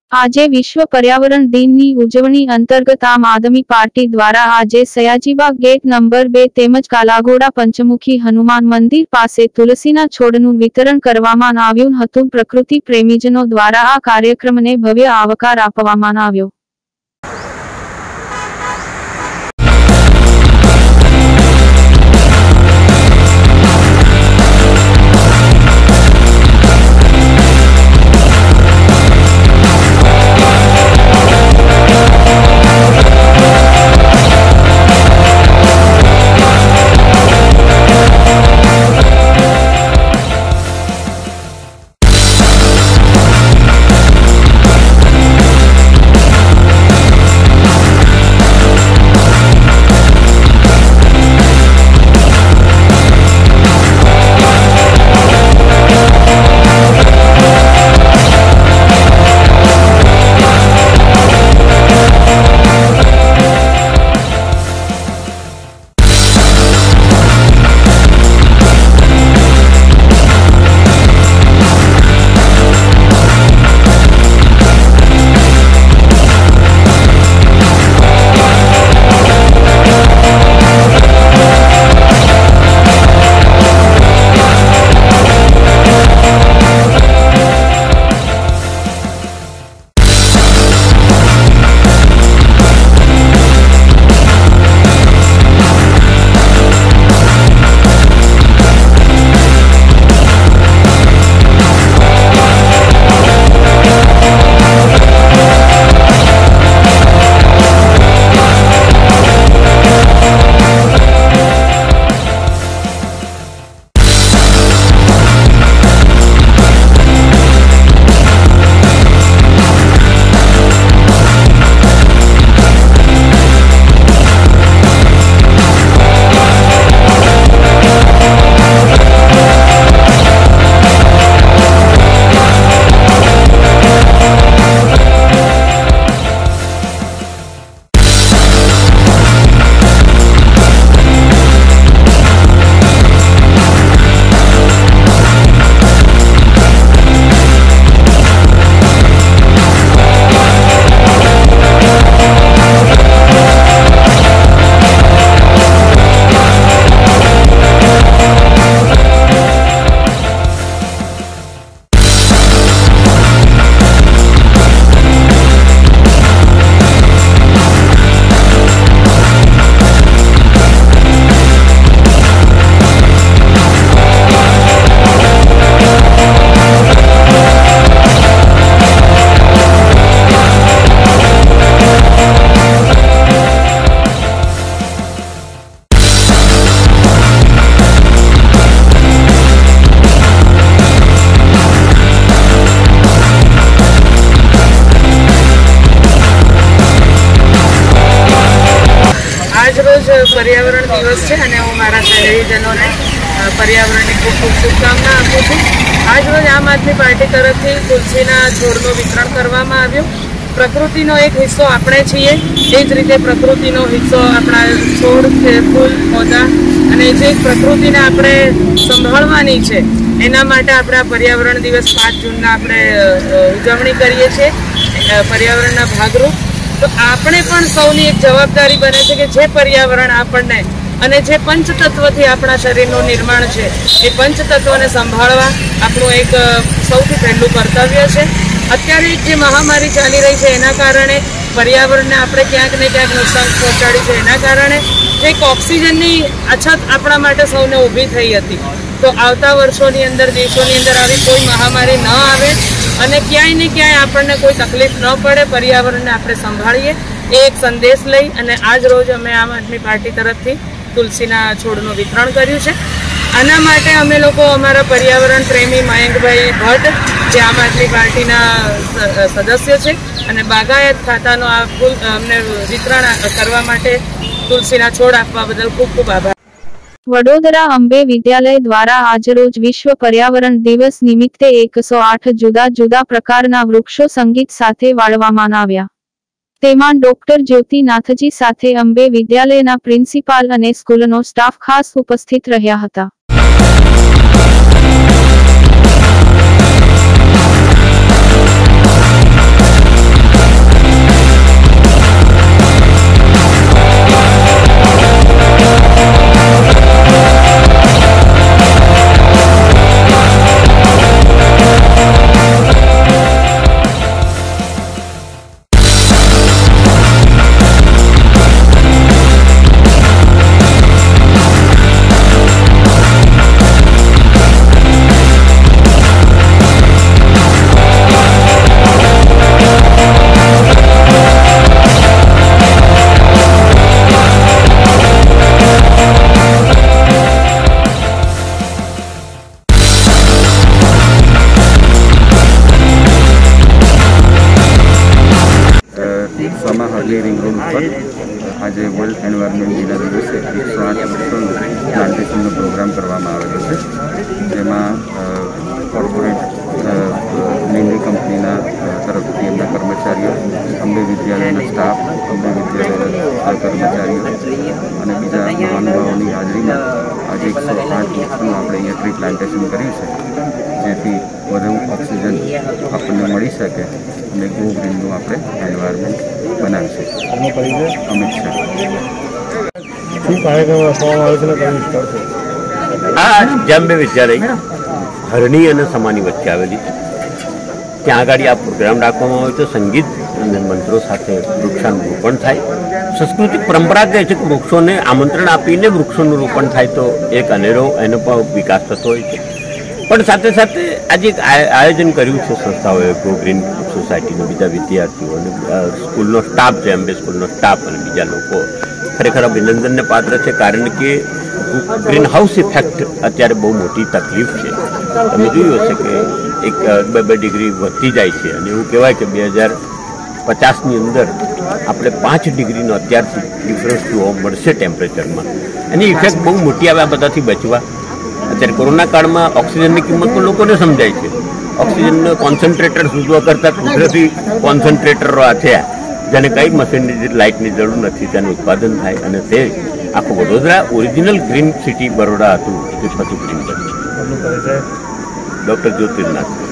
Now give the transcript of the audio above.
આજે વિશ્વ પર્યાવરણ દિનની ઉજવણી અંતર્ગત આમ આદમી પાર્ટી દ્વારા આજે સયાજીબાગ ગેટ નંબર 2 તેમજ કાલાઘોડા પંચમુખી હનુમાન મંદિર પાસે તુલસીના છોડનું વિતરણ કરવામાં આવ્યું હતું। પ્રકૃતિ પ્રેમીજનો દ્વારા આ કાર્યક્રમને ભવ્ય આવકાર આપવામાં આવ્યો। पर्यावरण दिवस है અને હું મારા શહેરીજનોને પર્યાવરણની ખૂબ ખૂબ શુભકામના આપું છું। આજ રોજ આમ આદમી પાર્ટી તરફથી તુલસીના છોડનું વિતરણ કરવામાં આવ્યું। પ્રકૃતિનો એક હિસ્સો આપણે છીએ, એ જ રીતે પ્રકૃતિનો હિસ્સો આપણા છોડ છે, ફૂલ પૌધા, અને જે પ્રકૃતિને આપણે સંભાળવાની છે એના માટે આપણે આ પર્યાવરણ દિવસ 5 જૂનના આપણે ઉજવણી કરીએ છીએ પર્યાવરણના ભાગરૂપ। તો આપણે પણ સૌની એક જવાબદારી બને છે કે જે પર્યાવરણ આપણને અને જે પંચતત્વથી આપણા શરીરનું નિર્માણ છે એ પંચતત્વને સંભાળવા આપણું એક સૌથી પહેલું કર્તવ્ય છે। અત્યારે જે મહામારી ચાલી રહી છે એના કારણે પર્યાવરણને આપણે ક્યાંક ને ક્યાંક નુકસાન પહોંચાડ્યું છે, એના કારણે એક ઓક્સિજનની અછત આપણા માટે સૌને ઊભી થઈ હતી। તો આવતા વર્ષોની અંદર દેશોની અંદર આવી કોઈ મહામારી ન આવે અને ક્યાંય ને ક્યાંય આપણને કોઈ તકલીફ ન પડે, પર્યાવરણને આપણે સંભાળીએ એ એક સંદેશ લઈ અને આજ રોજ અમે આમ આદમી પાર્ટી તરફથી તુલસીના છોડનું વિતરણ કર્યું છે। આના માટે અમે લોકો અમારા પર્યાવરણ પ્રેમી મયંકભાઈ ભટ્ટ જે આમ આદમી પાર્ટીના સદસ્ય છે અને બાગાયત ખાતાનો આ ફૂલ અમને વિતરણ કરવા માટે તુલસીના છોડ આપવા બદલ ખૂબ ખૂબ આભાર। વડોદરા અંબે વિદ્યાલય દ્વારા આજરોજ વિશ્વ પર્યાવરણ દિવસ નિમિત્તે 108 જુદા જુદા પ્રકારના વૃક્ષો સંગીત સાથે વાળવામાં આવ્યા। તેમાં ડોક્ટર જ્યોતિનાથજી સાથે અંબે વિદ્યાલયના પ્રિન્સિપાલ અને સ્કૂલનો સ્ટાફ ખાસ ઉપસ્થિત રહ્યા હતા। રોડ પર આજે વર્લ્ડ એન્વાયરમેન્ટ ડેના દિવસે 108 વૃક્ષોનું પ્લાન્ટેશનનો પ્રોગ્રામ કરવામાં આવેલો છે, જેમાં કોર્પોરેટ મેનલી કંપનીના તરફથી એમના કર્મચારીઓ, અંબે વિદ્યાલયના સ્ટાફ, અંબે વિદ્યાલયના કર્મચારીઓ અને બીજા મહાનુભાવોની હાજરીમાં આજે 108 વૃક્ષોનું આપણે અહીંયા ટ્રી પ્લાન્ટેશન કર્યું છે, જેથી વધુ ઓક્સિજન આપણને મળી શકે અને ગો ગ્રીનનું આપણે એન્વાયરમેન્ટ બનાવી શકીએ. અમિત શાહ. શું કાર્યક્રમ રાખવામાં આવે છે ને કઈ વિસ્તાર છે? આ જાંબે વિદ્યાલય હરણી અને સમાની વચ્ચે આવેલી છે. ત્યાં આગળ આ પ્રોગ્રામ રાખવામાં આવે છે. સંગીત અને મંત્રો સાથે વૃક્ષાનું રોપણ થાય. સંસ્કૃતિક પરંપરા કહે છે કે વૃક્ષોને આમંત્રણ આપીને વૃક્ષોનું રોપણ થાય તો એક અનેરો એનો પણ વિકાસ થતો હોય છે. પણ સાથે સાથે આજે એક આયોજન કર્યું છે સંસ્થાઓએ, ગો ગ્રીન સોસાયટીના બીજા વિદ્યાર્થીઓ અને સ્કૂલનો સ્ટાફ છે, અંબે સ્કૂલનો સ્ટાફ અને બીજા લોકો ખરેખર અભિનંદનને પાત્ર છે. કારણ કે ગ્રીન હાઉસ ઇફેક્ટ અત્યારે બહુ મોટી તકલીફ છે. તમે જોયું હશે કે એક 2 ડિગ્રી વધતી જાય છે અને એવું કહેવાય કે 2050ની અંદર આપણે 5 ડિગ્રીનો અત્યારથી ડિફરન્સ જોવા મળશે ટેમ્પરેચરમાં. એની ઇફેક્ટ બહુ મોટી આવે આ બધાથી બચવા. અત્યારે કોરોના કાળમાં ઓક્સિજનની કિંમત તો લોકોને સમજાય છે. ઓક્સિજનનો કોન્સન્ટ્રેટર શોધવા કરતાં કુદરતી કોન્સન્ટ્રેટરો આ થયા, જેને કંઈ મશીનની લાઇટની જરૂર નથી, તેનું ઉત્પાદન થાય અને તે આખું Vadodara original green city Baroda હતું તે પછી ગ્રીન બન્યું. ડૉક્ટર જ્યોતિર્નાથ.